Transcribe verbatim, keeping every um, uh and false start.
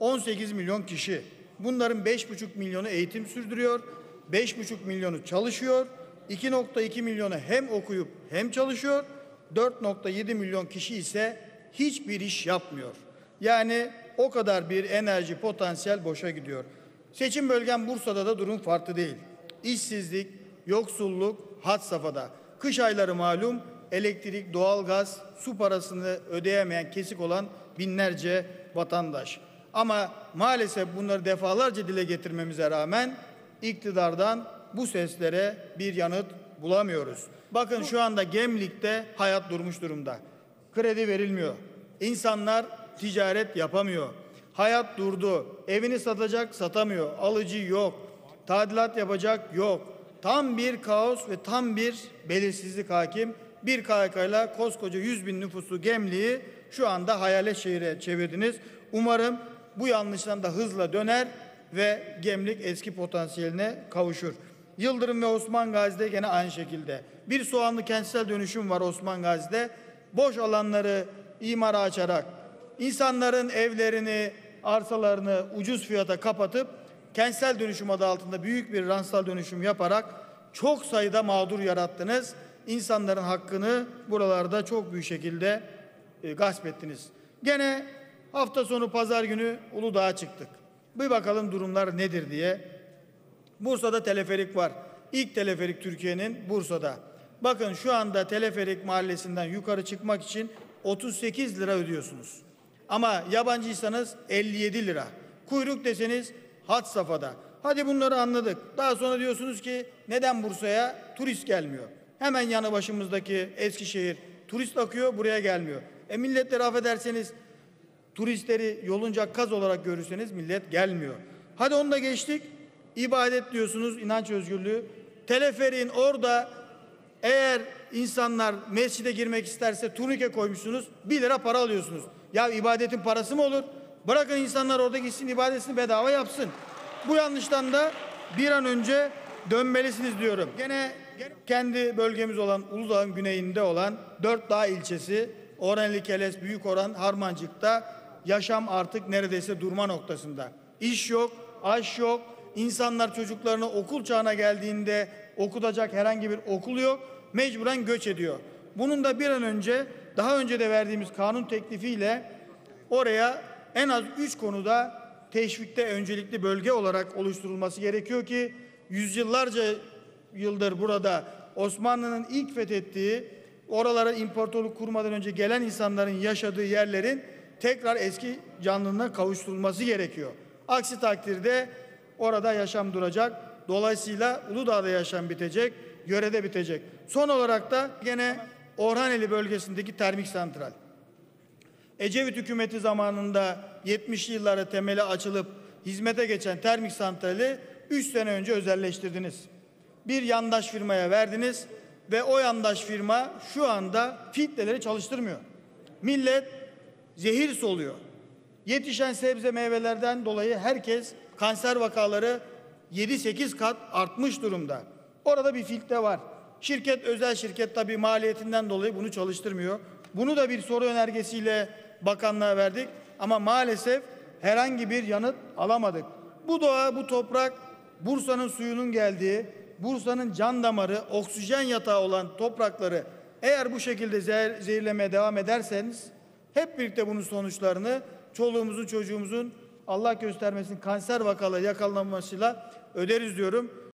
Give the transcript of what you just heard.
on sekiz milyon kişi. Bunların beş buçuk milyonu eğitim sürdürüyor, beş buçuk milyonu çalışıyor, iki nokta iki milyonu hem okuyup hem çalışıyor, dört nokta yedi milyon kişi ise hiçbir iş yapmıyor. Yani o kadar bir enerji potansiyel boşa gidiyor. Seçim bölgem Bursa'da da durum farklı değil. İşsizlik, yoksulluk had safhada. Kış ayları malum, elektrik, doğalgaz, su parasını ödeyemeyen kesik olan binlerce vatandaş. Ama maalesef bunları defalarca dile getirmemize rağmen iktidardan bu seslere bir yanıt bulamıyoruz. Bakın şu anda Gemlik'te hayat durmuş durumda. Kredi verilmiyor. İnsanlar ticaret yapamıyor. Hayat durdu. Evini satacak, satamıyor. Alıcı yok. Tadilat yapacak, yok. Tam bir kaos ve tam bir belirsizlik hakim. Bir K H K ile koskoca yüz bin nüfuslu Gemlik'i şu anda hayalet şehire çevirdiniz. Umarım bu yanlıştan da hızla döner ve Gemlik eski potansiyeline kavuşur. Yıldırım ve Osman Gazi'de gene aynı şekilde. Bir soğanlı kentsel dönüşüm var Osman Gazi'de. Boş alanları imara açarak insanların evlerini, arsalarını ucuz fiyata kapatıp kentsel dönüşüm adı altında büyük bir rantsal dönüşüm yaparak çok sayıda mağdur yarattınız. İnsanların hakkını buralarda çok büyük şekilde e, gasp ettiniz. Gene hafta sonu pazar günü Uludağ'a çıktık. Bir bakalım durumlar nedir diye. Bursa'da teleferik var. İlk teleferik Türkiye'nin Bursa'da. Bakın şu anda teleferik mahallesinden yukarı çıkmak için otuz sekiz lira ödüyorsunuz. Ama yabancıysanız elli yedi lira. Kuyruk deseniz had safhada. Hadi bunları anladık. Daha sonra diyorsunuz ki neden Bursa'ya turist gelmiyor? Hemen yanı başımızdaki Eskişehir turist akıyor, buraya gelmiyor. E milletleri affederseniz turistleri yolunca kaz olarak görürseniz millet gelmiyor. Hadi onu da geçtik. İbadet diyorsunuz, inanç özgürlüğü. Teleferiğin orada eğer insanlar mescide girmek isterse turnike koymuşsunuz, bir lira para alıyorsunuz. Ya ibadetin parası mı olur? Bırakın insanlar orada gitsin, ibadetini bedava yapsın. Bu yanlıştan da bir an önce dönmelisiniz diyorum. Gene kendi bölgemiz olan Uludağ'ın güneyinde olan Dörtdağ ilçesi, Orhaneli, Keles, Büyükoran, Harmancık'ta yaşam artık neredeyse durma noktasında. İş yok, aş yok. İnsanlar çocuklarını okul çağına geldiğinde okutacak herhangi bir okul yok. Mecburen göç ediyor. Bunun da bir an önce daha önce de verdiğimiz kanun teklifiyle oraya en az üç konuda teşvikte öncelikli bölge olarak oluşturulması gerekiyor ki yüzyıllarca yıldır burada Osmanlı'nın ilk fethettiği, oralara imparatorluk kurmadan önce gelen insanların yaşadığı yerlerin tekrar eski canlılığına kavuşturulması gerekiyor. Aksi takdirde orada yaşam duracak. Dolayısıyla Uludağ'da yaşam bitecek, yörede bitecek. Son olarak da gene Orhaneli bölgesindeki termik santral. Ecevit hükümeti zamanında yetmişli yıllara temeli açılıp hizmete geçen termik santrali üç sene önce özelleştirdiniz. Bir yandaş firmaya verdiniz ve o yandaş firma şu anda filtreleri çalıştırmıyor. Millet zehir soluyor. Yetişen sebze meyvelerden dolayı herkes kanser vakaları yedi sekiz kat artmış durumda. Orada bir filtre var. Şirket, özel şirket tabii maliyetinden dolayı bunu çalıştırmıyor. Bunu da bir soru önergesiyle bakanlığa verdik ama maalesef herhangi bir yanıt alamadık. Bu doğa, bu toprak Bursa'nın suyunun geldiği, Bursa'nın can damarı, oksijen yatağı olan toprakları eğer bu şekilde zehir, zehirlemeye devam ederseniz hep birlikte bunun sonuçlarını çoluğumuzun, çocuğumuzun Allah göstermesin kanser vakalı yakalanmasıyla öderiz diyorum.